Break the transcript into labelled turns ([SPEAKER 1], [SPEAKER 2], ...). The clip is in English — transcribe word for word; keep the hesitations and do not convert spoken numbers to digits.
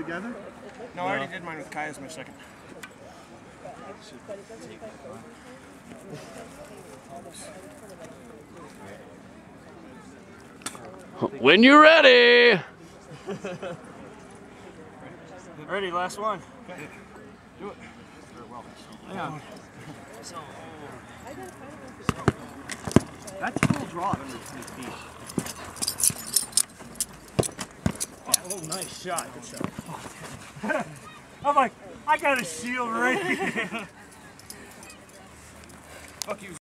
[SPEAKER 1] together?
[SPEAKER 2] No, I already did mine with Kai as my second.
[SPEAKER 3] When you're ready.
[SPEAKER 2] Ready, last one. Okay. Do it. Hang on.
[SPEAKER 1] That's full draw under twenty feet.
[SPEAKER 2] Oh, nice shot. Good shot. I'm like, I got a shield right here. Fuck you.